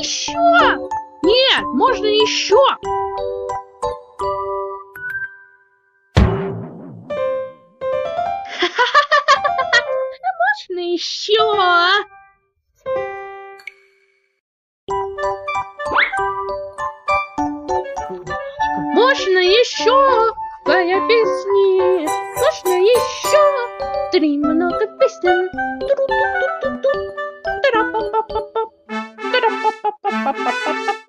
еще? Нет, можно еще. Можно еще. Можно еще. Твоя песни. Можно еще. Три много песен. Ту-ру-ту-ту-ту-ту. Тара-па-па-па-па. Тара-па-па-па-па-па-па.